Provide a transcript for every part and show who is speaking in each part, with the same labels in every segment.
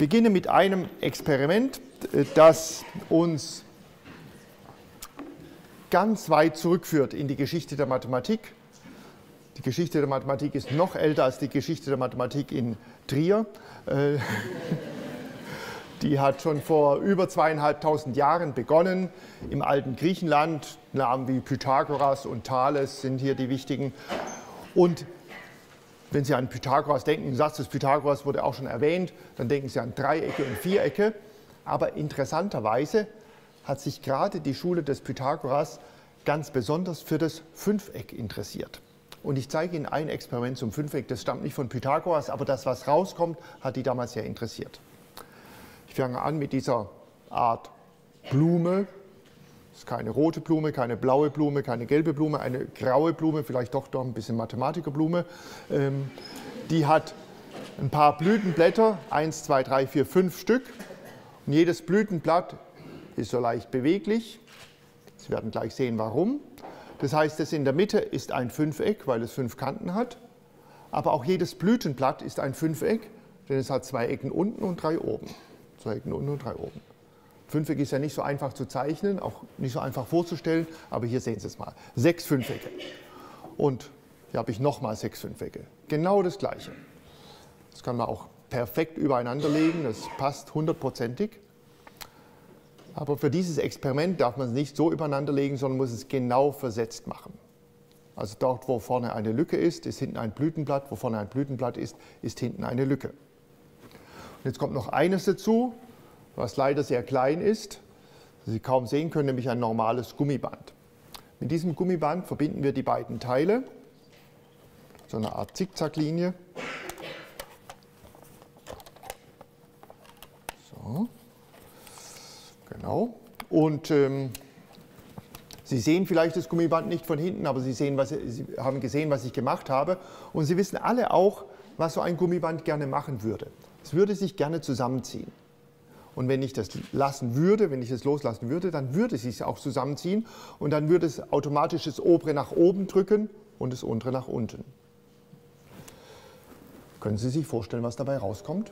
Speaker 1: Ich beginne mit einem Experiment, das uns ganz weit zurückführt in die Geschichte der Mathematik. Die Geschichte der Mathematik ist noch älter als die Geschichte der Mathematik in Trier. Die hat schon vor über 2500 Jahren begonnen. Im alten Griechenland, Namen wie Pythagoras und Thales sind hier die wichtigen. Und wenn Sie an Pythagoras denken, der Satz des Pythagoras wurde auch schon erwähnt, dann denken Sie an Dreiecke und Vierecke. Aber interessanterweise hat sich gerade die Schule des Pythagoras ganz besonders für das Fünfeck interessiert. Und ich zeige Ihnen ein Experiment zum Fünfeck, das stammt nicht von Pythagoras, aber das, was rauskommt, hat die damals sehr interessiert. Ich fange an mit dieser Art Blume. Das ist keine rote Blume, keine blaue Blume, keine gelbe Blume, eine graue Blume, vielleicht doch ein bisschen Mathematikerblume. Die hat ein paar Blütenblätter, 1, 2, 3, 4, 5 Stück. Und jedes Blütenblatt ist so leicht beweglich. Sie werden gleich sehen, warum. Das heißt, das in der Mitte ist ein Fünfeck, weil es 5 Kanten hat. Aber auch jedes Blütenblatt ist ein Fünfeck, denn es hat 2 Ecken unten und 3 oben. 2 Ecken unten und 3 oben. Fünfeck ist ja nicht so einfach zu zeichnen, auch nicht so einfach vorzustellen, aber hier sehen Sie es mal. 6 Fünfecke. Und hier habe ich nochmal 6 Fünfecke. Genau das Gleiche. Das kann man auch perfekt übereinander legen, das passt hundertprozentig. Aber für dieses Experiment darf man es nicht so übereinander legen, sondern muss es genau versetzt machen. Also dort, wo vorne eine Lücke ist, ist hinten ein Blütenblatt. Wo vorne ein Blütenblatt ist hinten eine Lücke. Und jetzt kommt noch eines dazu, was leider sehr klein ist, das Sie kaum sehen können, nämlich ein normales Gummiband. Mit diesem Gummiband verbinden wir die beiden Teile, so eine Art Zickzacklinie. So, genau. Und Sie sehen vielleicht das Gummiband nicht von hinten, aber Sie haben gesehen, was ich gemacht habe. Und Sie wissen alle auch, was so ein Gummiband gerne machen würde. Es würde sich gerne zusammenziehen. Und wenn ich das lassen würde, wenn ich es loslassen würde, dann würde es sich auch zusammenziehen und dann würde es automatisch das obere nach oben drücken und das untere nach unten. Können Sie sich vorstellen, was dabei rauskommt?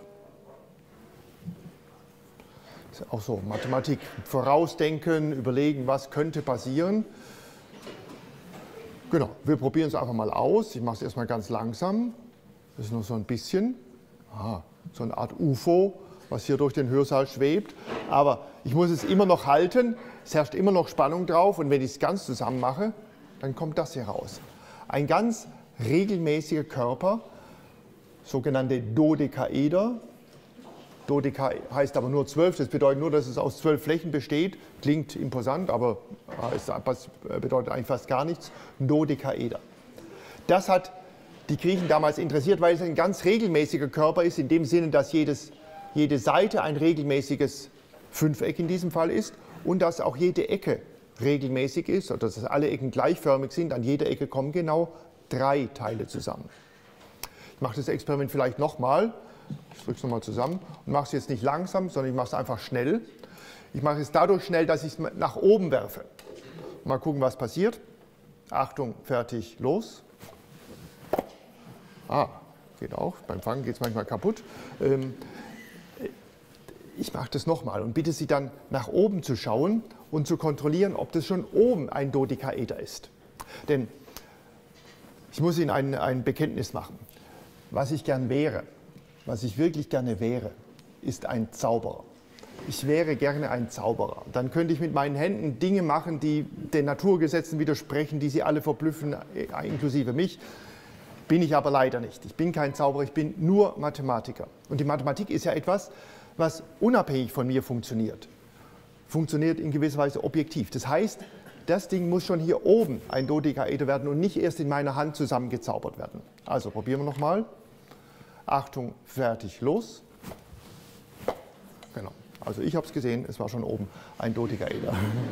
Speaker 1: Das ist auch so, Mathematik, vorausdenken, überlegen, was könnte passieren. Genau, wir probieren es einfach mal aus. Ich mache es erstmal ganz langsam. Das ist nur so ein bisschen, so eine Art UFO, was hier durch den Hörsaal schwebt. Aber ich muss es immer noch halten, es herrscht immer noch Spannung drauf und wenn ich es ganz zusammen mache, dann kommt das hier raus. Ein ganz regelmäßiger Körper, sogenannte Dodekaeder. Dodeka heißt aber nur 12, das bedeutet nur, dass es aus 12 Flächen besteht. Klingt imposant, aber es bedeutet eigentlich fast gar nichts. Dodekaeder. Das hat die Griechen damals interessiert, weil es ein ganz regelmäßiger Körper ist, in dem Sinne, dass jede Seite ein regelmäßiges Fünfeck in diesem Fall ist und dass auch jede Ecke regelmäßig ist, oder dass alle Ecken gleichförmig sind. An jeder Ecke kommen genau 3 Teile zusammen. Ich mache das Experiment vielleicht nochmal. Ich drücke es nochmal zusammen und mache es jetzt nicht langsam, sondern ich mache es einfach schnell. Ich mache es dadurch schnell, dass ich es nach oben werfe. Mal gucken, was passiert. Achtung, fertig, los. Geht auch. Beim Fangen geht es manchmal kaputt. Ich mache das nochmal und bitte Sie dann nach oben zu schauen und zu kontrollieren, ob das schon oben ein Dodekaeder ist. Denn ich muss Ihnen ein Bekenntnis machen. Was ich gern wäre, was ich wirklich gerne wäre, ist ein Zauberer. Ich wäre gerne ein Zauberer. Dann könnte ich mit meinen Händen Dinge machen, die den Naturgesetzen widersprechen, die Sie alle verblüffen, inklusive mich. Bin ich aber leider nicht. Ich bin kein Zauberer, ich bin nur Mathematiker. Und die Mathematik ist ja etwas, was unabhängig von mir funktioniert. Funktioniert in gewisser Weise objektiv. Das heißt, das Ding muss schon hier oben ein Dodekaeder werden und nicht erst in meiner Hand zusammengezaubert werden. Also probieren wir nochmal. Achtung, fertig, los. Genau. Also ich habe es gesehen, es war schon oben ein Dodekaeder.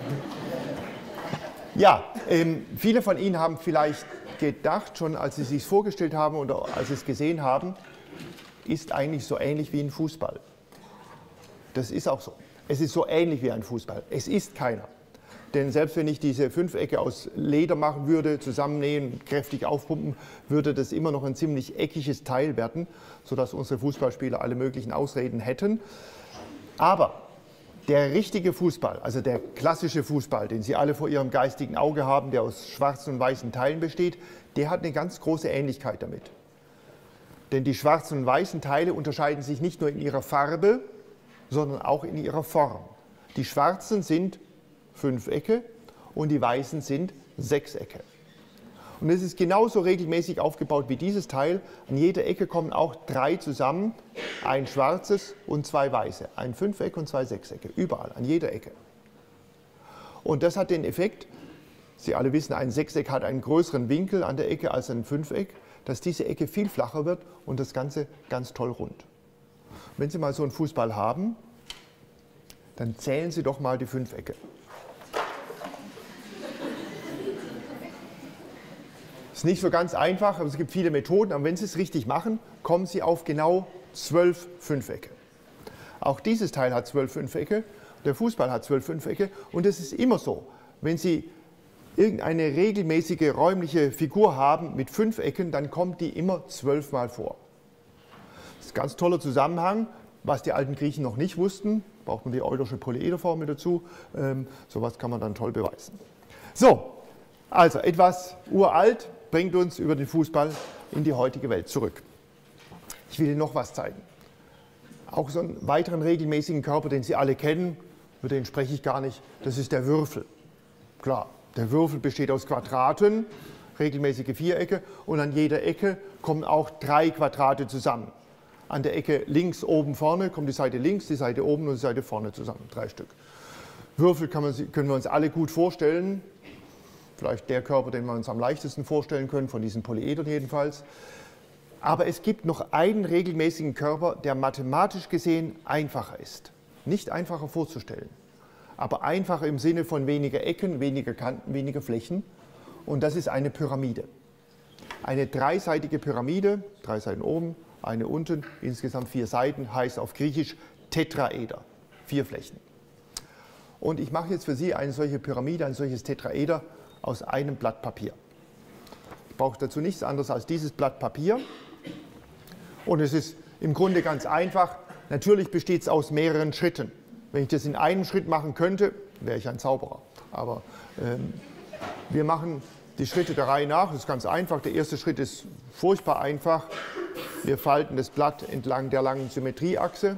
Speaker 1: Ja, viele von Ihnen haben vielleicht gedacht, schon als Sie es sich vorgestellt haben oder als Sie es gesehen haben, ist eigentlich so ähnlich wie ein Fußball. Das ist auch so. Es ist so ähnlich wie ein Fußball. Es ist keiner. Denn selbst wenn ich diese Fünfecke aus Leder machen würde, zusammennähen, kräftig aufpumpen, würde das immer noch ein ziemlich eckiges Teil werden, sodass unsere Fußballspieler alle möglichen Ausreden hätten. Aber der richtige Fußball, also der klassische Fußball, den Sie alle vor Ihrem geistigen Auge haben, der aus schwarzen und weißen Teilen besteht, der hat eine ganz große Ähnlichkeit damit. Denn die schwarzen und weißen Teile unterscheiden sich nicht nur in ihrer Farbe, sondern auch in ihrer Form. Die schwarzen sind Fünfecke und die weißen sind Sechsecke. Und es ist genauso regelmäßig aufgebaut wie dieses Teil. An jeder Ecke kommen auch 3 zusammen, ein schwarzes und 2 weiße. Ein Fünfeck und 2 Sechsecke, überall, an jeder Ecke. Und das hat den Effekt, Sie alle wissen, ein Sechseck hat einen größeren Winkel an der Ecke als ein Fünfeck, dass diese Ecke viel flacher wird und das Ganze ganz toll rund. Wenn Sie mal so einen Fußball haben, dann zählen Sie doch mal die Fünfecke. Ist nicht so ganz einfach, aber es gibt viele Methoden. Aber wenn Sie es richtig machen, kommen Sie auf genau 12 Fünfecke. Auch dieses Teil hat 12 Fünfecke, der Fußball hat 12 Fünfecke. Und es ist immer so, wenn Sie irgendeine regelmäßige räumliche Figur haben mit 5 Ecken, dann kommt die immer 12 Mal vor. Das ist ein ganz toller Zusammenhang, was die alten Griechen noch nicht wussten. Braucht man die Eulersche Polyederformel dazu. Sowas kann man dann toll beweisen. So, also etwas uralt bringt uns über den Fußball in die heutige Welt zurück. Ich will Ihnen noch was zeigen. Auch so einen weiteren regelmäßigen Körper, den Sie alle kennen, über den spreche ich gar nicht, das ist der Würfel. Klar, der Würfel besteht aus Quadraten, regelmäßige Vierecke, und an jeder Ecke kommen auch 3 Quadrate zusammen. An der Ecke links, oben, vorne kommt die Seite links, die Seite oben und die Seite vorne zusammen, 3 Stück. Würfel können wir uns alle gut vorstellen. Vielleicht der Körper, den wir uns am leichtesten vorstellen können, von diesen Polyedern jedenfalls. Aber es gibt noch einen regelmäßigen Körper, der mathematisch gesehen einfacher ist. Nicht einfacher vorzustellen, aber einfacher im Sinne von weniger Ecken, weniger Kanten, weniger Flächen. Und das ist eine Pyramide. Eine dreiseitige Pyramide, 3 Seiten oben, eine unten, insgesamt 4 Seiten, heißt auf Griechisch Tetraeder, 4 Flächen. Und ich mache jetzt für Sie eine solche Pyramide, ein solches Tetraeder aus einem Blatt Papier. Ich brauche dazu nichts anderes als dieses Blatt Papier. Und es ist im Grunde ganz einfach. Natürlich besteht es aus mehreren Schritten. Wenn ich das in einem Schritt machen könnte, wäre ich ein Zauberer. Aber wir machen die Schritte der Reihe nach. Das ist ganz einfach. Der erste Schritt ist furchtbar einfach. Wir falten das Blatt entlang der langen Symmetrieachse.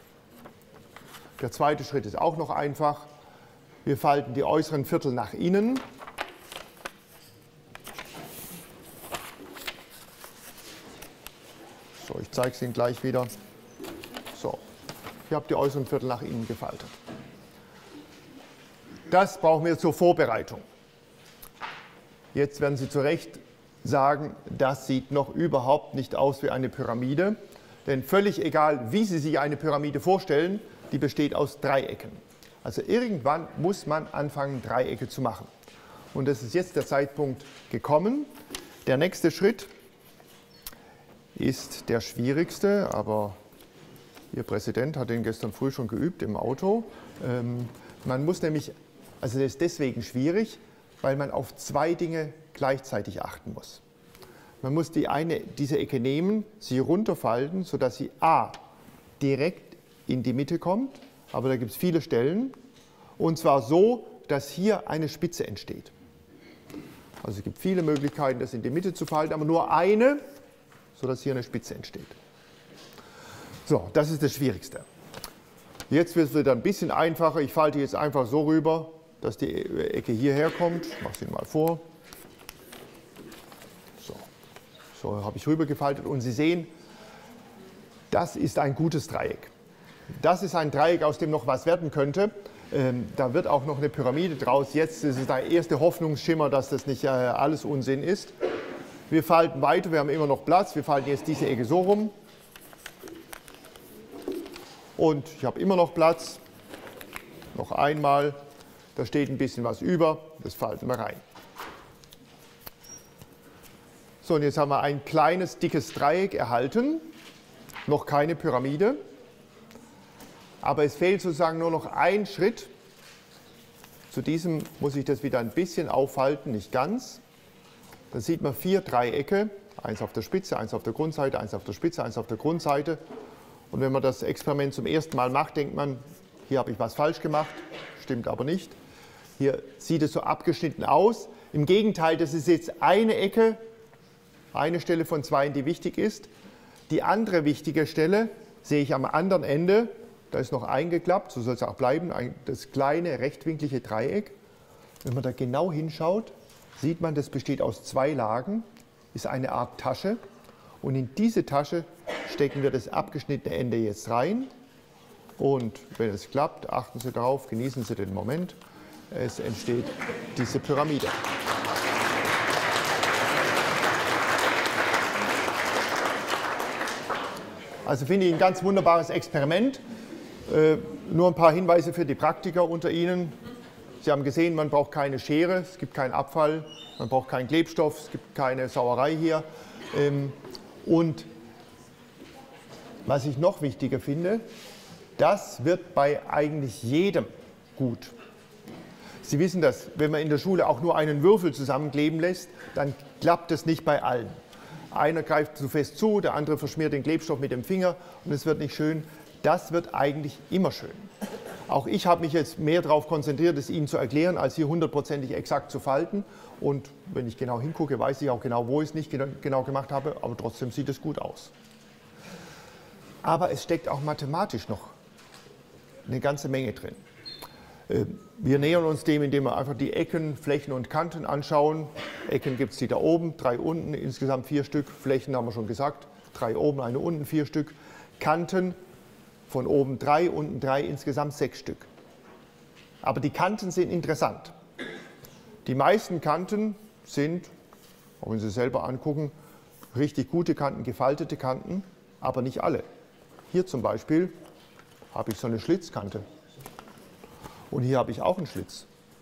Speaker 1: Der zweite Schritt ist auch noch einfach. Wir falten die äußeren Viertel nach innen. So, ich zeige es Ihnen gleich wieder. So, ich habe die äußeren Viertel nach innen gefaltet. Das brauchen wir zur Vorbereitung. Jetzt werden Sie zu Recht sagen, das sieht noch überhaupt nicht aus wie eine Pyramide. Denn völlig egal, wie Sie sich eine Pyramide vorstellen, die besteht aus Dreiecken. Also irgendwann muss man anfangen, Dreiecke zu machen. Und es ist jetzt der Zeitpunkt gekommen. Der nächste Schritt ist der schwierigste, aber Ihr Präsident hat den gestern früh schon geübt im Auto. Man muss nämlich, also das ist deswegen schwierig, weil man auf 2 Dinge gleichzeitig achten muss. Man muss diese Ecke nehmen, sie runterfalten, sodass sie a. direkt in die Mitte kommt, aber da gibt es viele Stellen, und zwar so, dass hier eine Spitze entsteht. Also es gibt viele Möglichkeiten, das in die Mitte zu falten, aber nur eine, sodass hier eine Spitze entsteht. So, das ist das Schwierigste. Jetzt wird es wieder ein bisschen einfacher. Ich falte jetzt einfach so rüber, dass die Ecke hierher kommt. Ich mache es Ihnen mal vor. So habe ich rübergefaltet und Sie sehen, das ist ein gutes Dreieck. Das ist ein Dreieck, aus dem noch was werden könnte. Da wird auch noch eine Pyramide draus. Jetzt ist es der erste Hoffnungsschimmer, dass das nicht alles Unsinn ist. Wir falten weiter, wir haben immer noch Platz. Wir falten jetzt diese Ecke so rum. Und ich habe immer noch Platz. Noch einmal. Da steht ein bisschen was über. Das falten wir rein. So, und jetzt haben wir ein kleines, dickes Dreieck erhalten. Noch keine Pyramide. Aber es fehlt sozusagen nur noch ein Schritt Zu diesem muss ich das wieder ein bisschen aufhalten, nicht ganz. Dann sieht man 4 Dreiecke, eins auf der Spitze, eins auf der Grundseite, eins auf der Spitze, eins auf der Grundseite. Und wenn man das Experiment zum ersten Mal macht, denkt man, hier habe ich was falsch gemacht, stimmt aber nicht. Hier sieht es so abgeschnitten aus. Im Gegenteil, das ist jetzt eine Ecke, eine Stelle von 2, die wichtig ist. Die andere wichtige Stelle sehe ich am anderen Ende, da ist noch eingeklappt, so soll es auch bleiben, das kleine rechtwinklige Dreieck. Wenn man da genau hinschaut, sieht man, das besteht aus 2 Lagen, ist eine Art Tasche. Und in diese Tasche stecken wir das abgeschnittene Ende jetzt rein. Und wenn es klappt, achten Sie darauf, genießen Sie den Moment, es entsteht diese Pyramide. Also finde ich ein ganz wunderbares Experiment. Nur ein paar Hinweise für die Praktiker unter Ihnen. Sie haben gesehen, man braucht keine Schere, es gibt keinen Abfall, man braucht keinen Klebstoff, es gibt keine Sauerei hier. Und was ich noch wichtiger finde, das wird bei eigentlich jedem gut. Sie wissen das, wenn man in der Schule auch nur einen Würfel zusammenkleben lässt, dann klappt es nicht bei allen. Einer greift zu fest zu, der andere verschmiert den Klebstoff mit dem Finger und es wird nicht schön. Das wird eigentlich immer schön. Auch ich habe mich jetzt mehr darauf konzentriert, es Ihnen zu erklären, als hier hundertprozentig exakt zu falten. Und wenn ich genau hingucke, weiß ich auch genau, wo ich es nicht genau gemacht habe, aber trotzdem sieht es gut aus. Aber es steckt auch mathematisch noch eine ganze Menge drin. Wir nähern uns dem, indem wir einfach die Ecken, Flächen und Kanten anschauen. Ecken gibt es die da oben, 3 unten, insgesamt 4 Stück. Flächen haben wir schon gesagt, 3 oben, eine unten, 4 Stück. Kanten von oben 3, unten 3, insgesamt 6 Stück. Aber die Kanten sind interessant. Die meisten Kanten sind, auch wenn Sie selber angucken, richtig gute Kanten, gefaltete Kanten, aber nicht alle. Hier zum Beispiel habe ich so eine Schlitzkante. Und hier habe ich auch einen Schlitz.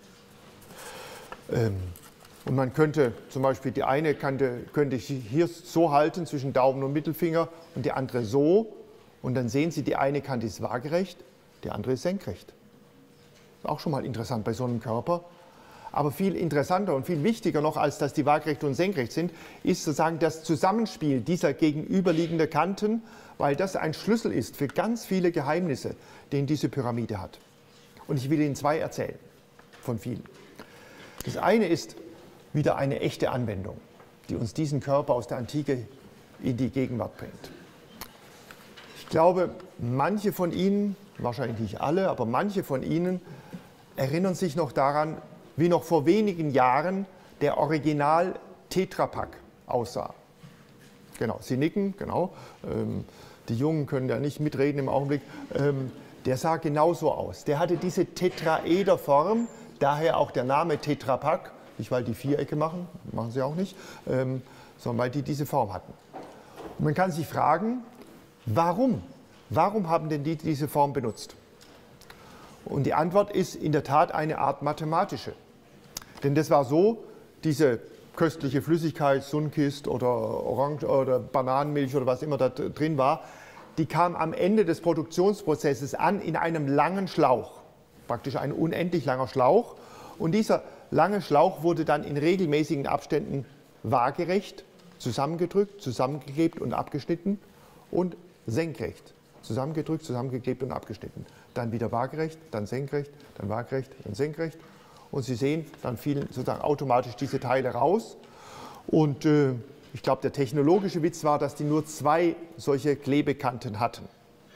Speaker 1: Und man könnte zum Beispiel die eine Kante könnte ich hier so halten zwischen Daumen und Mittelfinger und die andere so. Und dann sehen Sie, die eine Kante ist waagerecht, die andere ist senkrecht. Ist auch schon mal interessant bei so einem Körper. Aber viel interessanter und viel wichtiger noch, als dass die waagerecht und senkrecht sind, ist sozusagen das Zusammenspiel dieser gegenüberliegenden Kanten, weil das ein Schlüssel ist für ganz viele Geheimnisse, den diese Pyramide hat. Und ich will Ihnen 2 erzählen, von vielen. Das eine ist wieder eine echte Anwendung, die uns diesen Körper aus der Antike in die Gegenwart bringt. Ich glaube, manche von Ihnen, wahrscheinlich nicht alle, aber manche von Ihnen erinnern sich noch daran, wie noch vor wenigen Jahren der Original Tetra Pak aussah. Genau, Sie nicken, genau. Die Jungen können ja nicht mitreden im Augenblick. Der sah genauso aus. Der hatte diese Tetraederform, daher auch der Name Tetra Pak. Nicht, weil die Vierecke machen sie auch nicht, sondern weil die diese Form hatten. Und man kann sich fragen, warum? Warum haben denn die diese Form benutzt? Und die Antwort ist in der Tat eine Art mathematische. Denn das war so, diese köstliche Flüssigkeit, Sunkist oder Orange oder Bananenmilch oder was immer da drin war, die kam am Ende des Produktionsprozesses an in einem langen Schlauch, praktisch ein unendlich langer Schlauch. Und dieser lange Schlauch wurde dann in regelmäßigen Abständen waagerecht zusammengedrückt, zusammengeklebt und abgeschnitten und senkrecht zusammengedrückt, zusammengeklebt und abgeschnitten. Dann wieder waagerecht, dann senkrecht, dann waagerecht, dann senkrecht. Und Sie sehen, dann fielen sozusagen automatisch diese Teile raus. Und ich glaube, der technologische Witz war, dass die nur 2 solche Klebekanten hatten.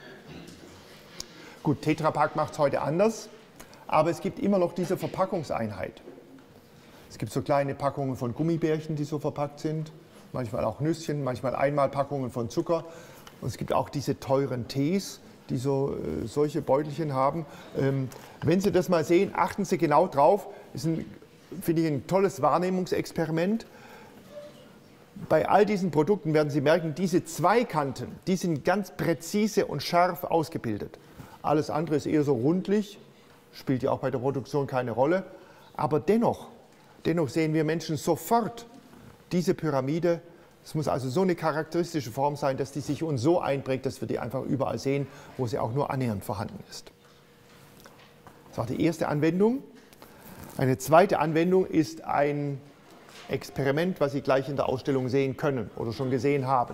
Speaker 1: Gut, Tetra Pak macht es heute anders, aber es gibt immer noch diese Verpackungseinheit. Es gibt so kleine Packungen von Gummibärchen, die so verpackt sind, manchmal auch Nüsschen, manchmal Einmalpackungen von Zucker. Und es gibt auch diese teuren Tees, die solche Beutelchen haben. Wenn Sie das mal sehen, achten Sie genau drauf. Das ist, finde ich, ein tolles Wahrnehmungsexperiment. Bei all diesen Produkten werden Sie merken, diese 2 Kanten, die sind ganz präzise und scharf ausgebildet. Alles andere ist eher so rundlich, spielt ja auch bei der Produktion keine Rolle. Aber dennoch sehen wir Menschen sofort diese Pyramide. Es muss also so eine charakteristische Form sein, dass die sich uns so einprägt, dass wir die einfach überall sehen, wo sie auch nur annähernd vorhanden ist. Das war die erste Anwendung. Eine zweite Anwendung ist ein Experiment, was Sie gleich in der Ausstellung sehen können oder schon gesehen haben.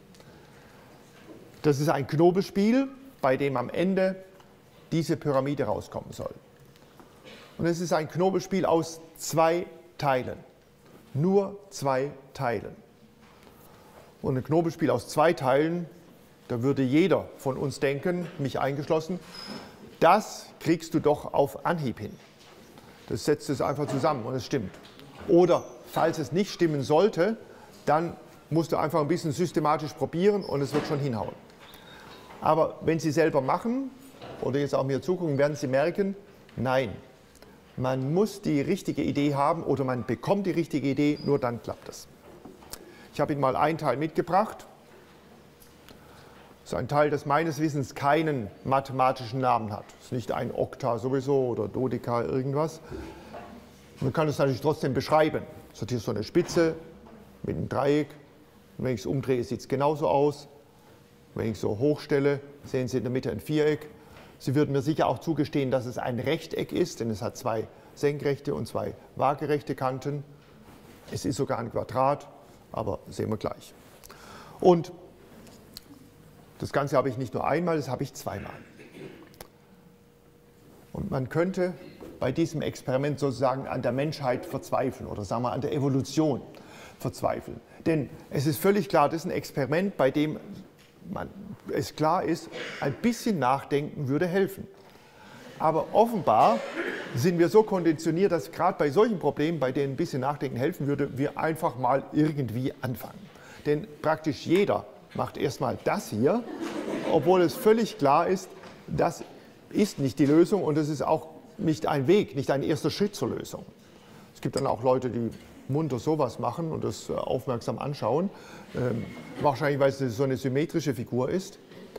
Speaker 1: Das ist ein Knobelspiel, bei dem am Ende diese Pyramide rauskommen soll. Und es ist ein Knobelspiel aus 2 Teilen. Nur 2 Teilen. Und ein Knobelspiel aus 2 Teilen, da würde jeder von uns denken, mich eingeschlossen, das kriegst du doch auf Anhieb hin. Das setzt es einfach zusammen und es stimmt. Oder falls es nicht stimmen sollte, dann musst du einfach ein bisschen systematisch probieren und es wird schon hinhauen. Aber wenn Sie selber machen oder jetzt auch mir zugucken, werden Sie merken, nein, man muss die richtige Idee haben oder man bekommt die richtige Idee, nur dann klappt es. Ich habe Ihnen mal ein Teil mitgebracht. Das ist ein Teil, das meines Wissens keinen mathematischen Namen hat. Es ist nicht ein Okta sowieso oder Dodeka irgendwas. Man kann es natürlich trotzdem beschreiben. Es hat hier so eine Spitze mit einem Dreieck. Und wenn ich es umdrehe, sieht es genauso aus. Wenn ich es so hochstelle, sehen Sie in der Mitte ein Viereck. Sie würden mir sicher auch zugestehen, dass es ein Rechteck ist, denn es hat 2 senkrechte und 2 waagerechte Kanten. Es ist sogar ein Quadrat, aber sehen wir gleich. Und das Ganze habe ich nicht nur einmal, das habe ich zweimal. Und man könnte bei diesem Experiment sozusagen an der Menschheit verzweifeln oder sagen wir an der Evolution verzweifeln. Denn es ist völlig klar, das ist ein Experiment, bei dem es klar ist, ein bisschen Nachdenken würde helfen. Aber offenbar sind wir so konditioniert, dass gerade bei solchen Problemen, bei denen ein bisschen Nachdenken helfen würde, wir einfach mal irgendwie anfangen. Denn praktisch jeder macht erstmal das hier, obwohl es völlig klar ist, das ist nicht die Lösung und es ist auch nicht ein Weg, nicht ein erster Schritt zur Lösung. Es gibt dann auch Leute, die munter sowas machen und das aufmerksam anschauen, wahrscheinlich weil es so eine symmetrische Figur ist.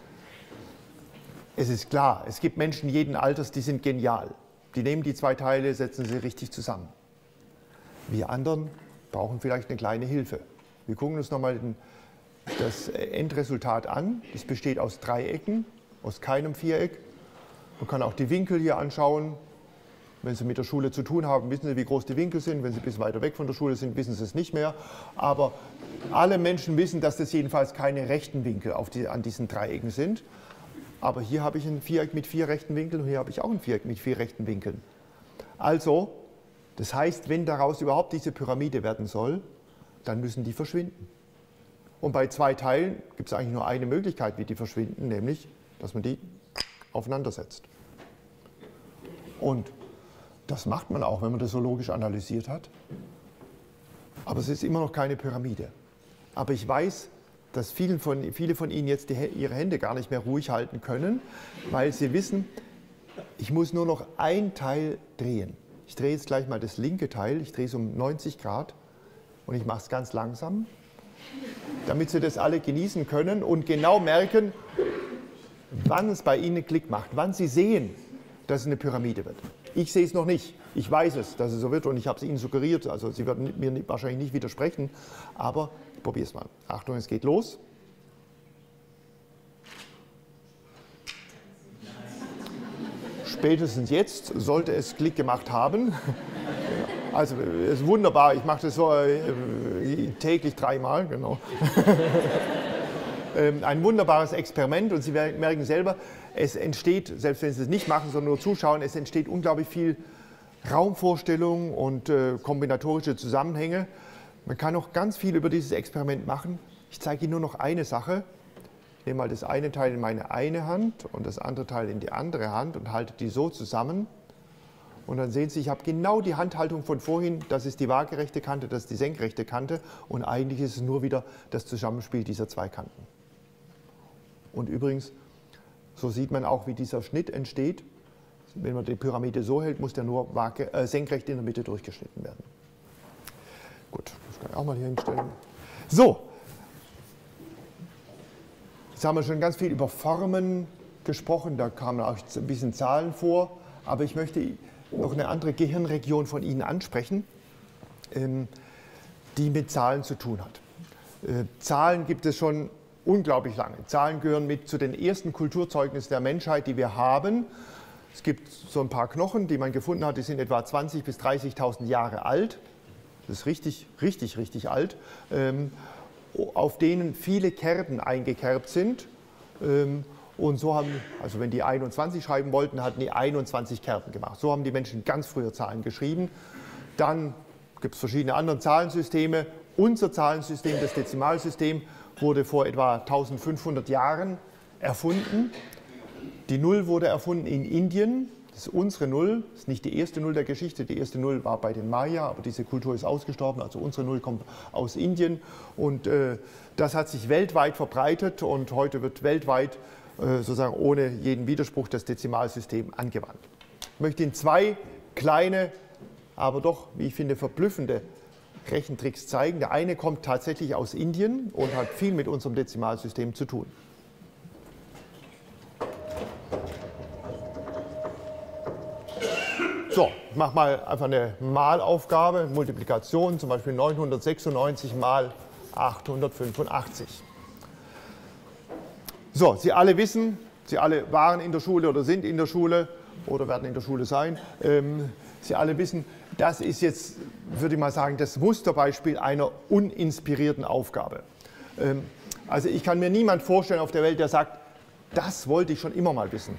Speaker 1: Es ist klar, es gibt Menschen jeden Alters, die sind genial. Die nehmen die 2 Teile, setzen sie richtig zusammen. Wir anderen brauchen vielleicht eine kleine Hilfe. Wir gucken uns nochmal das Endresultat an. Es besteht aus Dreiecken, aus keinem Viereck. Man kann auch die Winkel hier anschauen. Wenn Sie mit der Schule zu tun haben, wissen Sie, wie groß die Winkel sind. Wenn Sie ein bisschen weiter weg von der Schule sind, wissen Sie es nicht mehr. Aber alle Menschen wissen, dass das jedenfalls keine rechten Winkel an diesen Dreiecken sind. Aber hier habe ich ein Viereck mit 4 rechten Winkeln und hier habe ich auch ein Viereck mit 4 rechten Winkeln. Also, das heißt, wenn daraus überhaupt diese Pyramide werden soll, dann müssen die verschwinden. Und bei 2 Teilen gibt es eigentlich nur eine Möglichkeit, wie die verschwinden, nämlich, dass man die aufeinander setzt. Und das macht man auch, wenn man das so logisch analysiert hat. Aber es ist immer noch keine Pyramide. Aber ich weiß, dass viele von Ihnen jetzt ihre Hände gar nicht mehr ruhig halten können, weil sie wissen, ich muss nur noch ein Teil drehen. Ich drehe jetzt gleich mal das linke Teil, ich drehe es um 90 Grad und ich mache es ganz langsam, damit Sie das alle genießen können und genau merken, wann es bei Ihnen Klick macht, wann Sie sehen, dass es eine Pyramide wird. Ich sehe es noch nicht. Ich weiß es, dass es so wird und ich habe es Ihnen suggeriert. Also Sie werden mir wahrscheinlich nicht widersprechen, aber ich probiere es mal. Achtung, es geht los. Spätestens jetzt sollte es Klick gemacht haben. Also es ist wunderbar, ich mache das so täglich 3-mal, genau. Ein wunderbares Experiment und Sie merken selber, es entsteht, selbst wenn Sie es nicht machen, sondern nur zuschauen, es entsteht unglaublich viel Raumvorstellung und kombinatorische Zusammenhänge. Man kann noch ganz viel über dieses Experiment machen. Ich zeige Ihnen nur noch eine Sache. Ich nehme mal das eine Teil in meine eine Hand und das andere Teil in die andere Hand und halte die so zusammen. Und dann sehen Sie, ich habe genau die Handhaltung von vorhin, das ist die waagerechte Kante, das ist die senkrechte Kante und eigentlich ist es nur wieder das Zusammenspiel dieser 2 Kanten. Und übrigens, so sieht man auch, wie dieser Schnitt entsteht. Wenn man die Pyramide so hält, muss der nur senkrecht in der Mitte durchgeschnitten werden. Gut, das kann ich auch mal hier hinstellen. So, jetzt haben wir schon ganz viel über Formen gesprochen, da kamen auch ein bisschen Zahlen vor, aber ich möchte noch eine andere Gehirnregion von Ihnen ansprechen, die mit Zahlen zu tun hat. Zahlen gibt es schon unglaublich lange. Zahlen gehören mit zu den ersten Kulturzeugnissen der Menschheit, die wir haben. Es gibt so ein paar Knochen, die man gefunden hat, die sind etwa 20.000 bis 30.000 Jahre alt. Das ist richtig, richtig, richtig alt. Auf denen viele Kerben eingekerbt sind. Und so haben, also wenn die 21 schreiben wollten, hatten die 21 Kerben gemacht. So haben die Menschen ganz früher Zahlen geschrieben. Dann gibt es verschiedene andere Zahlensysteme. Unser Zahlensystem, das Dezimalsystem, wurde vor etwa 1500 Jahren erfunden. Die Null wurde erfunden in Indien. Das ist unsere Null. Das ist nicht die erste Null der Geschichte. Die erste Null war bei den Maya, aber diese Kultur ist ausgestorben. Also unsere Null kommt aus Indien. Und das hat sich weltweit verbreitet und heute wird weltweit sozusagen ohne jeden Widerspruch das Dezimalsystem angewandt. Ich möchte Ihnen zwei kleine, aber doch, wie ich finde, verblüffende Rechentricks zeigen. Der eine kommt tatsächlich aus Indien und hat viel mit unserem Dezimalsystem zu tun. So, ich mache mal einfach eine Malaufgabe, Multiplikation, zum Beispiel 996 mal 885. So, Sie alle wissen, Sie alle waren in der Schule oder sind in der Schule oder werden in der Schule sein. Sie alle wissen, das ist jetzt, würde ich mal sagen, das Musterbeispiel einer uninspirierten Aufgabe. Also ich kann mir niemand vorstellen auf der Welt, der sagt, das wollte ich schon immer mal wissen.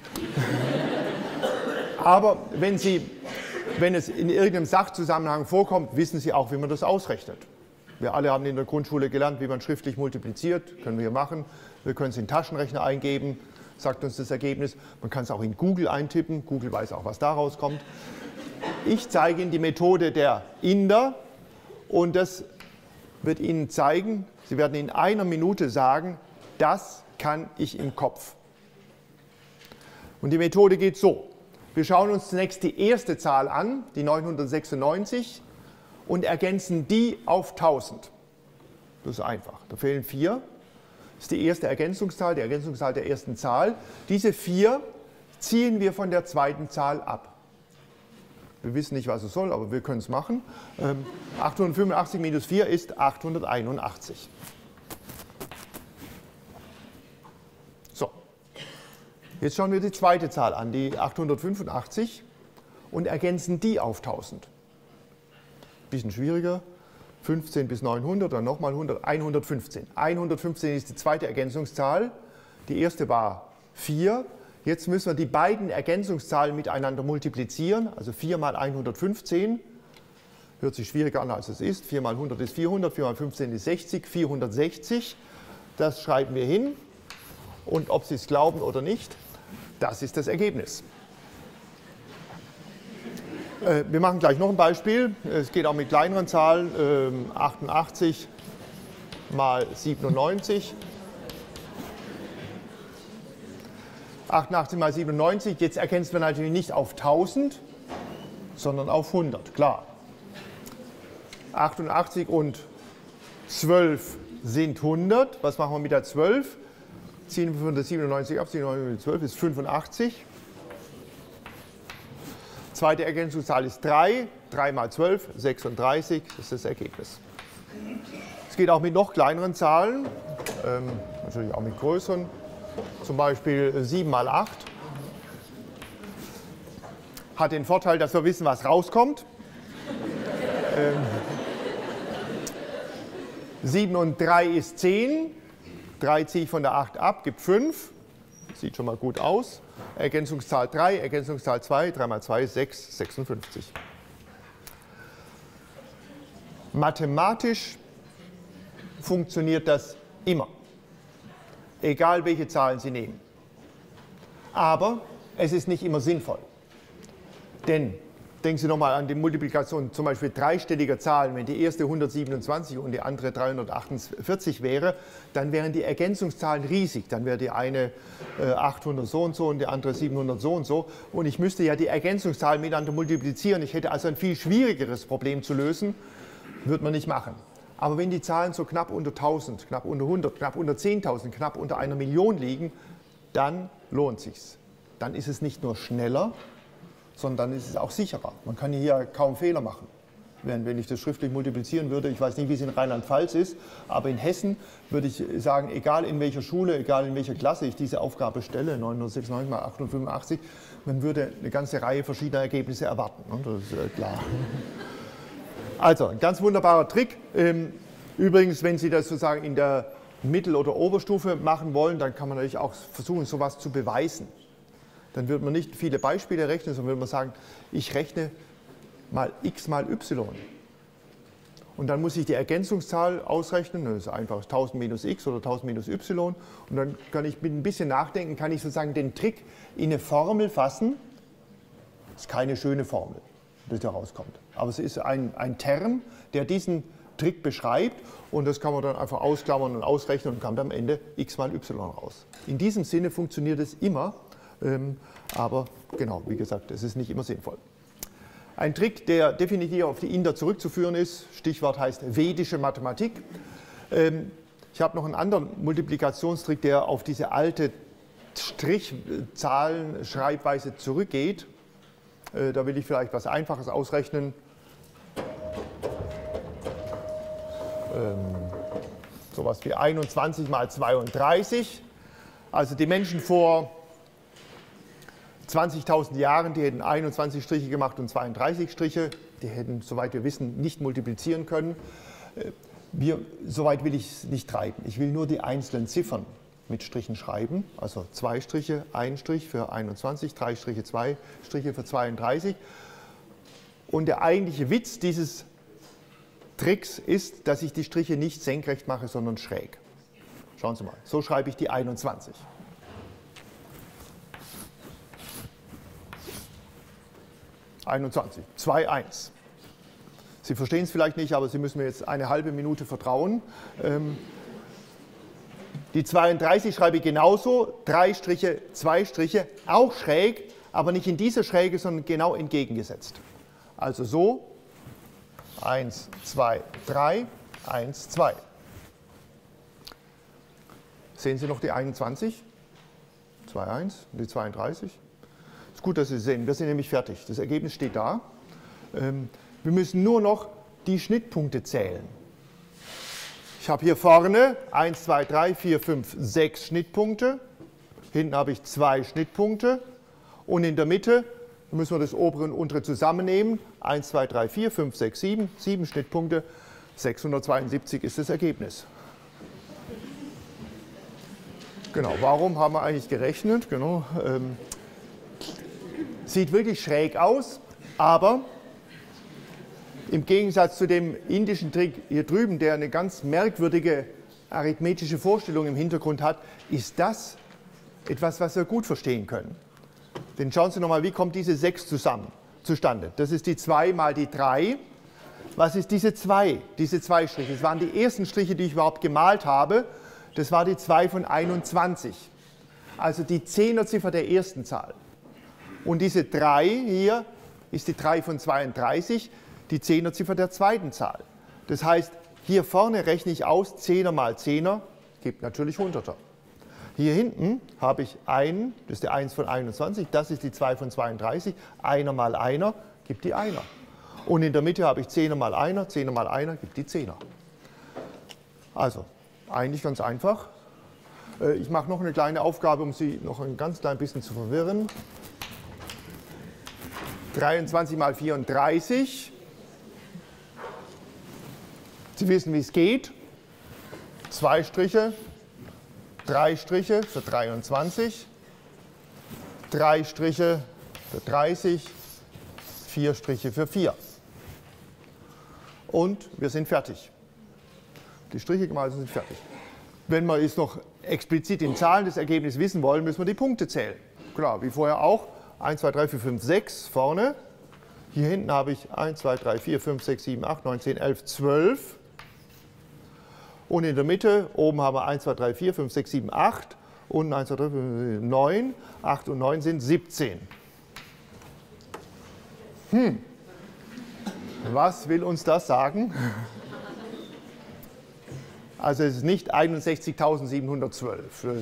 Speaker 1: Aber wenn es in irgendeinem Sachzusammenhang vorkommt, wissen Sie auch, wie man das ausrechnet. Wir alle haben in der Grundschule gelernt, wie man schriftlich multipliziert. Können wir hier machen. Wir können es in den Taschenrechner eingeben, sagt uns das Ergebnis. Man kann es auch in Google eintippen. Google weiß auch, was da rauskommt. Ich zeige Ihnen die Methode der Inder und das wird Ihnen zeigen, Sie werden in einer Minute sagen, das kann ich im Kopf. Und die Methode geht so. Wir schauen uns zunächst die erste Zahl an, die 996, und ergänzen die auf 1000. Das ist einfach. Da fehlen 4. Das ist die erste Ergänzungszahl, die Ergänzungszahl der ersten Zahl. Diese 4 ziehen wir von der zweiten Zahl ab. Wir wissen nicht, was es soll, aber wir können es machen. 885 minus 4 ist 881. So. Jetzt schauen wir die zweite Zahl an, die 885, und ergänzen die auf 1000. Bisschen schwieriger. 15 bis 900, dann nochmal 100, 115. 115 ist die zweite Ergänzungszahl. Die erste war 4. Jetzt müssen wir die beiden Ergänzungszahlen miteinander multiplizieren. Also 4 mal 115. Hört sich schwieriger an, als es ist. 4 mal 100 ist 400, 4 mal 15 ist 60, 460. Das schreiben wir hin. Und ob Sie es glauben oder nicht, das ist das Ergebnis. Wir machen gleich noch ein Beispiel. Es geht auch mit kleineren Zahlen. 88 mal 97. 88 mal 97. Jetzt ergänzen wir natürlich nicht auf 1000, sondern auf 100. Klar. 88 und 12 sind 100. Was machen wir mit der 12? Ziehen wir von der 97 ab. 97 mit 12 ist 85. Zweite Ergänzungszahl ist 3. 3 mal 12, 36, das ist das Ergebnis. Es geht auch mit noch kleineren Zahlen, natürlich auch mit größeren, zum Beispiel 7 mal 8. Hat den Vorteil, dass wir wissen, was rauskommt. 7 und 3 ist 10. 3 ziehe ich von der 8 ab, gibt 5. Sieht schon mal gut aus. Ergänzungszahl 3, Ergänzungszahl 2, 3 mal 2 ist 6, 56. Mathematisch funktioniert das immer, egal welche Zahlen Sie nehmen. Aber es ist nicht immer sinnvoll. Denn denken Sie nochmal an die Multiplikation zum Beispiel dreistelliger Zahlen. Wenn die erste 127 und die andere 348 wäre, dann wären die Ergänzungszahlen riesig. Dann wäre die eine 800 so und so und die andere 700 so und so. Und ich müsste ja die Ergänzungszahlen miteinander multiplizieren. Ich hätte also ein viel schwierigeres Problem zu lösen. Würde man nicht machen. Aber wenn die Zahlen so knapp unter 1000, knapp unter 100, knapp unter 10.000, knapp unter 1 Million liegen, dann lohnt sich's. Dann ist es nicht nur schneller, sondern dann ist es auch sicherer. Man kann hier kaum Fehler machen. wenn ich das schriftlich multiplizieren würde. Ich weiß nicht, wie es in Rheinland-Pfalz ist, aber in Hessen würde ich sagen, egal in welcher Schule, egal in welcher Klasse ich diese Aufgabe stelle, 996 mal 885, man würde eine ganze Reihe verschiedener Ergebnisse erwarten. Das ist klar. Also, ein ganz wunderbarer Trick. Übrigens, wenn Sie das sozusagen in der Mittel- oder Oberstufe machen wollen, dann kann man natürlich auch versuchen, sowas zu beweisen. Dann würde man nicht viele Beispiele rechnen, sondern würde man sagen, ich rechne mal x mal y. Und dann muss ich die Ergänzungszahl ausrechnen, das ist einfach 1000 minus x oder 1000 minus y. Und dann kann ich mit ein bisschen Nachdenken, kann ich sozusagen den Trick in eine Formel fassen. Das ist keine schöne Formel, die da rauskommt. Aber es ist ein Term, der diesen Trick beschreibt, und das kann man dann einfach ausklammern und ausrechnen und kommt am Ende x mal y raus. In diesem Sinne funktioniert es immer, aber genau, wie gesagt, es ist nicht immer sinnvoll. Ein Trick, der definitiv auf die Inder zurückzuführen ist, Stichwort heißt vedische Mathematik. Ich habe noch einen anderen Multiplikationstrick, der auf diese alte Strichzahlenschreibweise zurückgeht. Da will ich vielleicht was Einfaches ausrechnen. Sowas wie 21 mal 32. Also die Menschen vor 20.000 Jahren, die hätten 21 Striche gemacht und 32 Striche. Die hätten, soweit wir wissen, nicht multiplizieren können. Soweit will ich es nicht treiben. Ich will nur die einzelnen Ziffern mit Strichen schreiben. Also 2 Striche, 1 Strich für 21, 3 Striche, 2 Striche für 32. Und der eigentliche Witz dieses Tricks ist, dass ich die Striche nicht senkrecht mache, sondern schräg. Schauen Sie mal, so schreibe ich die 21. (21), 2, 1. Sie verstehen es vielleicht nicht, aber Sie müssen mir jetzt eine halbe Minute vertrauen. Die 32 schreibe ich genauso, 3 Striche, 2 Striche, auch schräg, aber nicht in dieser Schräge, sondern genau entgegengesetzt. Also so, 1, 2, 3, 1, 2. Sehen Sie noch die 21? 2, 1 und die 32? Ist gut, dass Sie sehen, wir sind nämlich fertig. Das Ergebnis steht da. Wir müssen nur noch die Schnittpunkte zählen. Ich habe hier vorne 1, 2, 3, 4, 5, 6 Schnittpunkte. Hinten habe ich 2 Schnittpunkte. Und in der Mitte müssen wir das obere und untere zusammennehmen. 1, 2, 3, 4, 5, 6, 7. 7 Schnittpunkte. 672 ist das Ergebnis. Genau, warum haben wir eigentlich gerechnet? Genau. Sieht wirklich schräg aus, aber im Gegensatz zu dem indischen Trick hier drüben, der eine ganz merkwürdige arithmetische Vorstellung im Hintergrund hat, ist das etwas, was wir gut verstehen können. Denn schauen Sie nochmal, wie kommt diese 6 zustande? Das ist die 2 mal die 3. Was ist diese 2? Diese 2 Striche. Das waren die ersten Striche, die ich überhaupt gemalt habe. Das war die 2 von 21. Also die Zehnerziffer der ersten Zahl. Und diese 3 hier ist die 3 von 32, die Zehnerziffer der zweiten Zahl. Das heißt, hier vorne rechne ich aus, 10er mal 10er gibt natürlich 100er. Hier hinten habe ich 1, das ist die 1 von 21, das ist die 2 von 32, 1er mal 1er gibt die 1er. Und in der Mitte habe ich 10er mal 1er, 10er mal 1er gibt die 10er. Also, eigentlich ganz einfach. Ich mache noch eine kleine Aufgabe, um Sie noch ein ganz klein bisschen zu verwirren. 23 mal 34. Sie wissen, wie es geht. 2 Striche, 3 Striche für 23, 3 Striche für 30, 4 Striche für 4. Und wir sind fertig. Die Striche gemalt sind fertig. Wenn wir jetzt noch explizit in Zahlen das Ergebnis wissen wollen, müssen wir die Punkte zählen. Klar, wie vorher auch. 1, 2, 3, 4, 5, 6 vorne. Hier hinten habe ich 1, 2, 3, 4, 5, 6, 7, 8, 9, 10, 11, 12. Und in der Mitte, oben haben wir 1, 2, 3, 4, 5, 6, 7, 8. Unten 1, 2, 3, 4, 5, 9. 8 und 9 sind 17. Was will uns das sagen? Also es ist nicht 61.712.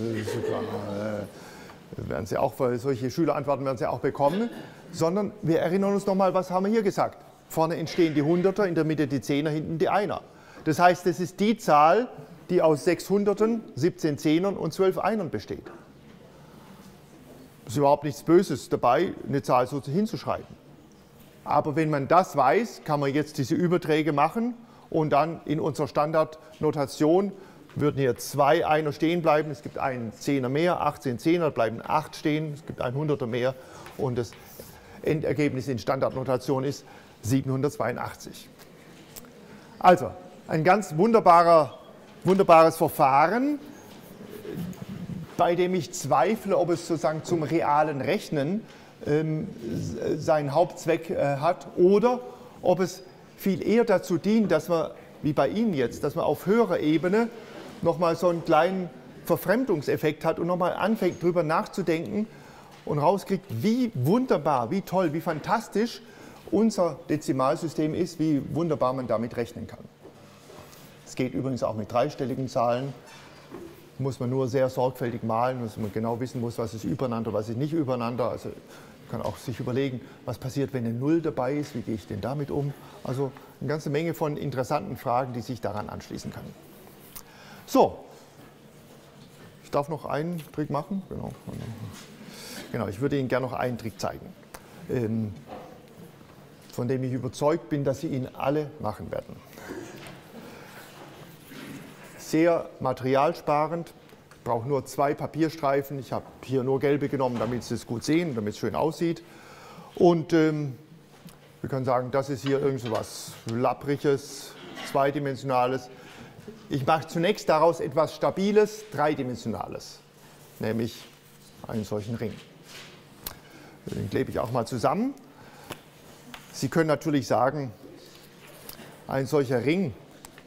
Speaker 1: Werden Sie auch, solche Schülerantworten werden Sie auch bekommen. Sondern wir erinnern uns nochmal, was haben wir hier gesagt? Vorne entstehen die Hunderter, in der Mitte die Zehner, hinten die Einer. Das heißt, das ist die Zahl, die aus 6 Hundertern, 17 Zehnern und 12 Einern besteht. Es ist überhaupt nichts Böses dabei, eine Zahl so hinzuschreiben. Aber wenn man das weiß, kann man jetzt diese Überträge machen und dann in unserer Standardnotation würden hier 2 Einer stehen bleiben. Es gibt einen Zehner mehr, 18 Zehner, bleiben 8 stehen, es gibt ein Hunderter mehr und das Endergebnis in Standardnotation ist 782. Also ein ganz wunderbares Verfahren, bei dem ich zweifle, ob es sozusagen zum realen Rechnen seinen Hauptzweck hat oder ob es viel eher dazu dient, dass man, wie bei Ihnen jetzt, dass man auf höherer Ebene nochmal so einen kleinen Verfremdungseffekt hat und nochmal anfängt, darüber nachzudenken und rauskriegt, wie wunderbar, wie toll, wie fantastisch unser Dezimalsystem ist, wie wunderbar man damit rechnen kann. Es geht übrigens auch mit dreistelligen Zahlen. Muss man nur sehr sorgfältig malen, dass man genau wissen muss, was ist übereinander, was ist nicht übereinander. Also man kann auch sich überlegen, was passiert, wenn eine Null dabei ist, wie gehe ich denn damit um. Also eine ganze Menge von interessanten Fragen, die sich daran anschließen können. So, ich darf noch einen Trick machen. Genau, ich würde Ihnen gerne noch einen Trick zeigen, von dem ich überzeugt bin, dass Sie ihn alle machen werden. Sehr materialsparend, ich brauche nur 2 Papierstreifen. Ich habe hier nur gelbe genommen, damit Sie es gut sehen, damit es schön aussieht. Und wir können sagen, das ist hier irgend so was Lappriges, zweidimensionales. Ich mache zunächst daraus etwas Stabiles, dreidimensionales, nämlich einen solchen Ring. Den klebe ich auch mal zusammen. Sie können natürlich sagen, ein solcher Ring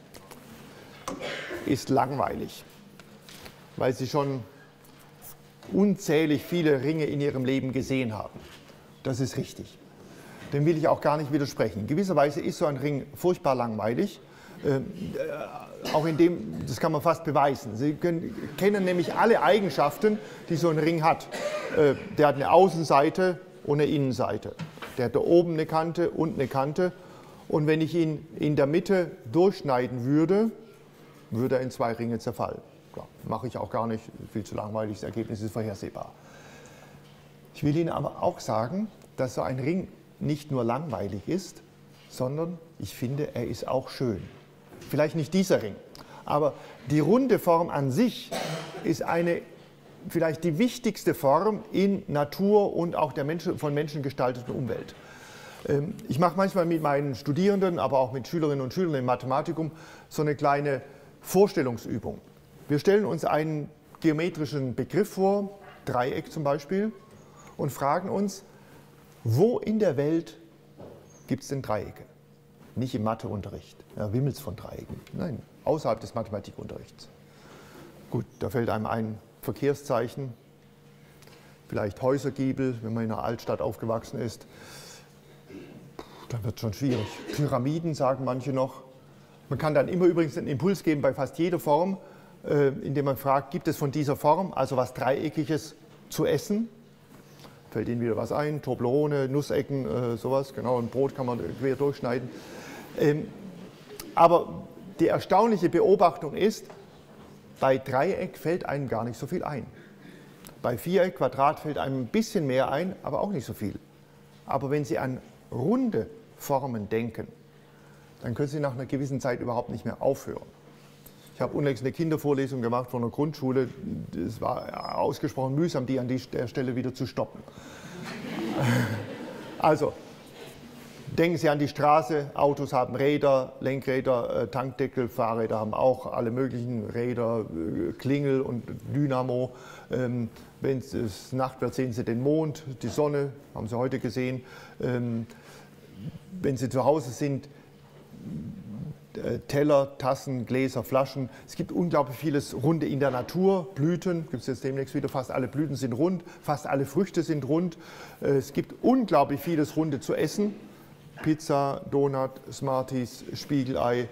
Speaker 1: ist langweilig, weil Sie schon unzählig viele Ringe in Ihrem Leben gesehen haben. Das ist richtig. Dem will ich auch gar nicht widersprechen. In gewisser Weise ist so ein Ring furchtbar langweilig. Auch in dem, das kann man fast beweisen. Sie kennen nämlich alle Eigenschaften, die so ein Ring hat. Der hat eine Außenseite und eine Innenseite. Der hat da oben eine Kante und eine Kante. Und wenn ich ihn in der Mitte durchschneiden würde, würde er in 2 Ringe zerfallen. Ja, mache ich auch gar nicht, viel zu langweilig, das Ergebnis ist vorhersehbar. Ich will Ihnen aber auch sagen, dass so ein Ring nicht nur langweilig ist, sondern ich finde, er ist auch schön. Vielleicht nicht dieser Ring, aber die runde Form an sich ist vielleicht die wichtigste Form in Natur und auch der von Menschen gestalteten Umwelt. Ich mache manchmal mit meinen Studierenden, aber auch mit Schülerinnen und Schülern im Mathematikum so eine kleine Vorstellungsübung. Wir stellen uns einen geometrischen Begriff vor, Dreieck zum Beispiel, und fragen uns, wo in der Welt gibt es denn Dreiecke? Nicht im Matheunterricht, da wimmelt es von Dreiecken, nein, außerhalb des Mathematikunterrichts. Gut, da fällt einem ein Verkehrszeichen, vielleicht Häusergiebel, wenn man in einer Altstadt aufgewachsen ist. Dann wird es schon schwierig. Pyramiden sagen manche noch. Man kann dann immer übrigens einen Impuls geben bei fast jeder Form, indem man fragt, gibt es von dieser Form, also was Dreieckiges, zu essen? Fällt Ihnen wieder was ein, Toblerone, Nussecken, sowas, genau, ein Brot kann man quer durchschneiden. Aber die erstaunliche Beobachtung ist, bei Dreieck fällt einem gar nicht so viel ein. Bei Viereck, Quadrat fällt einem ein bisschen mehr ein, aber auch nicht so viel. Aber wenn Sie an runde Formen denken, dann können Sie nach einer gewissen Zeit überhaupt nicht mehr aufhören. Ich habe unlängst eine Kindervorlesung gemacht von einer Grundschule. Es war ausgesprochen mühsam, die an der Stelle wieder zu stoppen. Also, denken Sie an die Straße. Autos haben Räder, Lenkräder, Tankdeckel, Fahrräder haben auch alle möglichen Räder, Klingel und Dynamo. Wenn es Nacht wird, sehen Sie den Mond, die Sonne, haben Sie heute gesehen. Wenn Sie zu Hause sind, Teller, Tassen, Gläser, Flaschen. Es gibt unglaublich vieles Runde in der Natur. Blüten, gibt es jetzt demnächst wieder, fast alle Blüten sind rund, fast alle Früchte sind rund. Es gibt unglaublich vieles Runde zu essen. Pizza, Donut, Smarties, Spiegelei,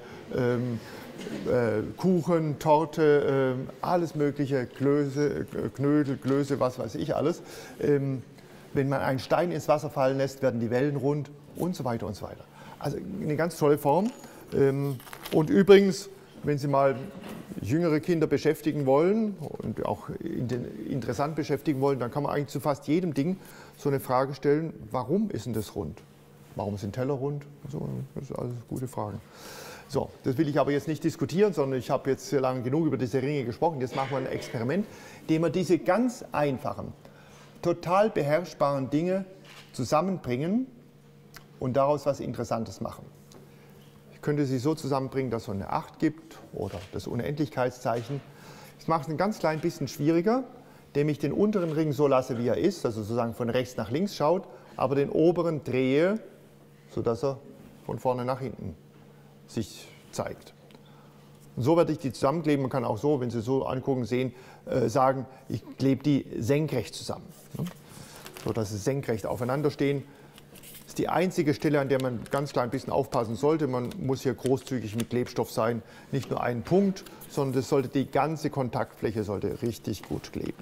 Speaker 1: Kuchen, Torte, alles mögliche, Klöße, Knödel, Klöße, was weiß ich alles. Wenn man einen Stein ins Wasser fallen lässt, werden die Wellen rund und so weiter und so weiter. Also eine ganz tolle Form. Und übrigens, wenn Sie mal jüngere Kinder beschäftigen wollen und auch interessant beschäftigen wollen, dann kann man eigentlich zu fast jedem Ding so eine Frage stellen, warum ist denn das rund? Warum sind Teller rund? Also, das sind alles gute Fragen. So, das will ich aber jetzt nicht diskutieren, sondern ich habe jetzt sehr lange genug über diese Ringe gesprochen. Jetzt machen wir ein Experiment, indem wir diese ganz einfachen, total beherrschbaren Dinge zusammenbringen und daraus was Interessantes machen. Ich könnte sie so zusammenbringen, dass es eine 8 gibt oder das Unendlichkeitszeichen. Ich mache es ein ganz klein bisschen schwieriger, indem ich den unteren Ring so lasse, wie er ist, also sozusagen von rechts nach links schaut, aber den oberen drehe, sodass er von vorne nach hinten sich zeigt. Und so werde ich die zusammenkleben. Man kann auch so, wenn Sie so angucken, sehen, sagen, ich klebe die senkrecht zusammen, sodass sie senkrecht aufeinander stehen. Das ist die einzige Stelle, an der man ganz klein bisschen aufpassen sollte. Man muss hier großzügig mit Klebstoff sein. Nicht nur einen Punkt, sondern das sollte die ganze Kontaktfläche sollte richtig gut kleben.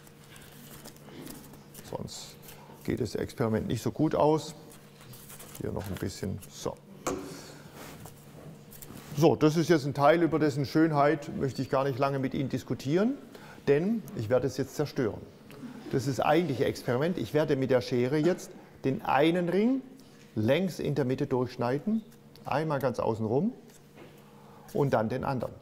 Speaker 1: Sonst geht das Experiment nicht so gut aus. Hier noch ein bisschen. So. So, das ist jetzt ein Teil, über dessen Schönheit möchte ich gar nicht lange mit Ihnen diskutieren, denn ich werde es jetzt zerstören. Das ist das eigentliche Experiment. Ich werde mit der Schere jetzt den einen Ring längs in der Mitte durchschneiden, einmal ganz außen rum und dann den anderen.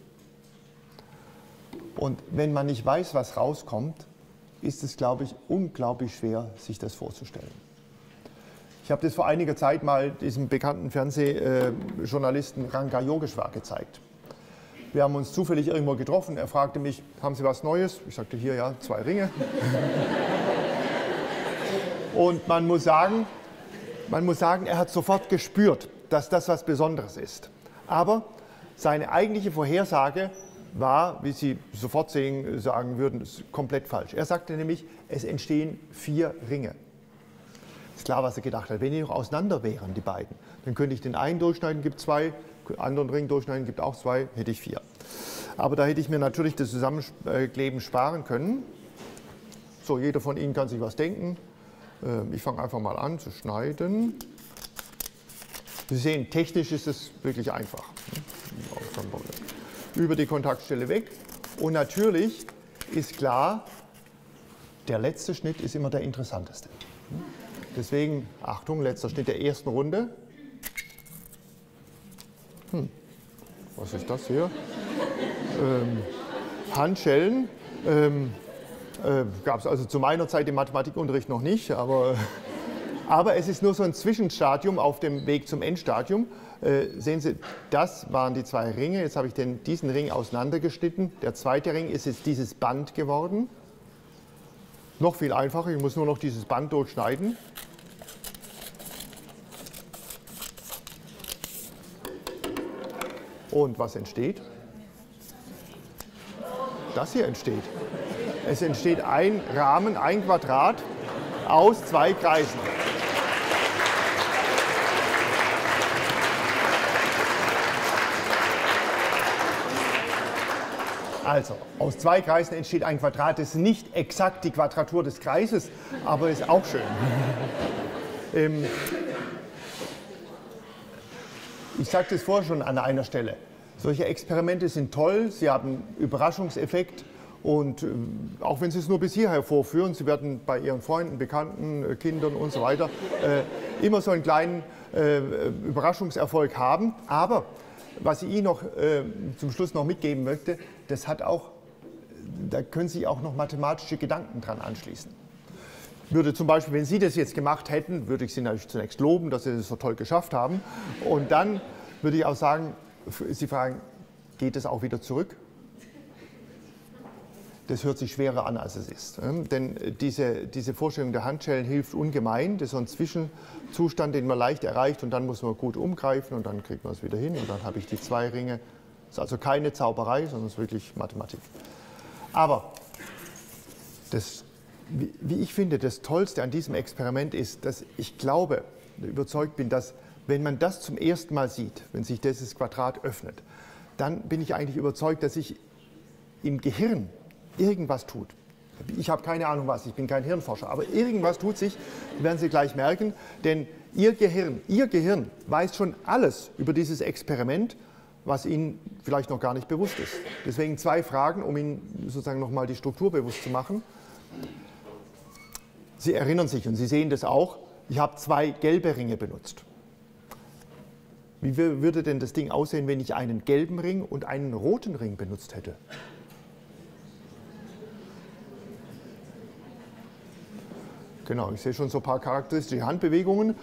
Speaker 1: Und wenn man nicht weiß, was rauskommt, ist es, glaube ich, unglaublich schwer, sich das vorzustellen. Ich habe das vor einiger Zeit mal diesem bekannten Fernsehjournalisten Ranga Yogeshwar gezeigt. Wir haben uns zufällig irgendwo getroffen. Er fragte mich, haben Sie was Neues? Ich sagte, hier, ja, 2 Ringe. Und man muss sagen, er hat sofort gespürt, dass das was Besonderes ist. Aber seine eigentliche Vorhersage war, wie Sie sofort sagen würden, komplett falsch. Er sagte nämlich, es entstehen 4 Ringe. Ist klar, was er gedacht hat. Wenn die noch auseinander wären, die beiden, dann könnte ich den einen durchschneiden, gibt 2, den anderen Ring durchschneiden, gibt auch 2, hätte ich 4. Aber da hätte ich mir natürlich das Zusammenkleben sparen können. So, jeder von Ihnen kann sich was denken. Ich fange einfach mal an zu schneiden. Sie sehen, technisch ist es wirklich einfach. Über die Kontaktstelle weg. Und natürlich ist klar, der letzte Schnitt ist immer der interessanteste. Deswegen, Achtung, letzter Schnitt der ersten Runde. Was ist das hier? Handschellen. Gab es also zu meiner Zeit im Mathematikunterricht noch nicht, aber es ist nur so ein Zwischenstadium auf dem Weg zum Endstadium. Sehen Sie, das waren die 2 Ringe. Jetzt habe ich diesen Ring auseinandergeschnitten. Der zweite Ring ist jetzt dieses Band geworden. Noch viel einfacher, ich muss nur noch dieses Band durchschneiden. Und was entsteht? Das hier entsteht. Es entsteht ein Rahmen, ein Quadrat aus 2 Kreisen. Also, aus 2 Kreisen entsteht ein Quadrat. Das ist nicht exakt die Quadratur des Kreises, aber ist auch schön. Ich sagte es vorher schon an einer Stelle. Solche Experimente sind toll, sie haben einen Überraschungseffekt und auch wenn Sie es nur bis hierher vorführen, Sie werden bei Ihren Freunden, Bekannten, Kindern und so weiter immer so einen kleinen Überraschungserfolg haben. Aber was ich Ihnen noch zum Schluss noch mitgeben möchte, das hat auch, da können Sie auch noch mathematische Gedanken dran anschließen. Würde zum Beispiel, wenn Sie das jetzt gemacht hätten, würde ich Sie natürlich zunächst loben, dass Sie das so toll geschafft haben. Und dann würde ich auch sagen, Sie fragen, geht es auch wieder zurück? Das hört sich schwerer an, als es ist. Denn diese Vorstellung der Handschellen hilft ungemein. Das ist so ein Zwischenzustand, den man leicht erreicht und dann muss man gut umgreifen und dann kriegt man es wieder hin und dann habe ich die 2 Ringe. Das ist also keine Zauberei, sondern es ist wirklich Mathematik. Aber wie ich finde, das Tollste an diesem Experiment ist, dass ich glaube, überzeugt bin, dass wenn man das zum ersten Mal sieht, wenn sich dieses Quadrat öffnet, dann bin ich eigentlich überzeugt, dass sich im Gehirn irgendwas tut. Ich habe keine Ahnung was, ich bin kein Hirnforscher, aber irgendwas tut sich, werden Sie gleich merken, denn Ihr Gehirn weiß schon alles über dieses Experiment, was Ihnen vielleicht noch gar nicht bewusst ist. Deswegen 2 Fragen, um Ihnen sozusagen nochmal die Struktur bewusst zu machen. Sie erinnern sich, und Sie sehen das auch, ich habe 2 gelbe Ringe benutzt. Wie würde denn das Ding aussehen, wenn ich einen gelben Ring und einen roten Ring benutzt hätte? Genau, ich sehe schon so ein paar charakteristische Handbewegungen.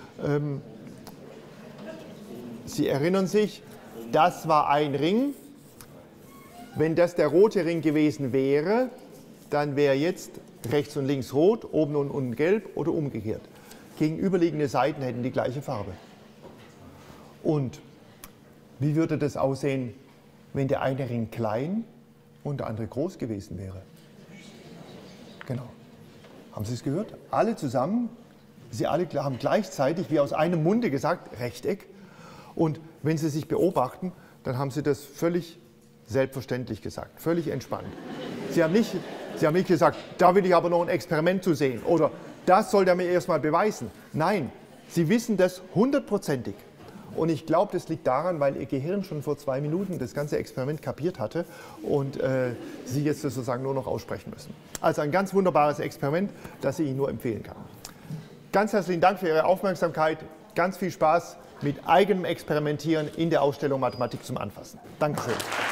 Speaker 1: Sie erinnern sich, das war ein Ring. Wenn das der rote Ring gewesen wäre, dann wäre jetzt rechts und links rot, oben und unten gelb oder umgekehrt. Gegenüberliegende Seiten hätten die gleiche Farbe. Und wie würde das aussehen, wenn der eine Ring klein und der andere groß gewesen wäre? Genau. Haben Sie es gehört? Alle zusammen, Sie alle haben gleichzeitig wie aus einem Munde gesagt, Rechteck. Und wenn Sie sich beobachten, dann haben Sie das völlig selbstverständlich gesagt, völlig entspannt. Sie haben nicht gesagt, da will ich aber noch ein Experiment zu sehen oder das soll der mir erstmal beweisen. Nein, Sie wissen das 100%ig. Und ich glaube, das liegt daran, weil Ihr Gehirn schon vor 2 Minuten das ganze Experiment kapiert hatte und Sie jetzt sozusagen nur noch aussprechen müssen. Also ein ganz wunderbares Experiment, das ich Ihnen nur empfehlen kann. Ganz herzlichen Dank für Ihre Aufmerksamkeit. Ganz viel Spaß mit eigenem Experimentieren in der Ausstellung Mathematik zum Anfassen. Dankeschön.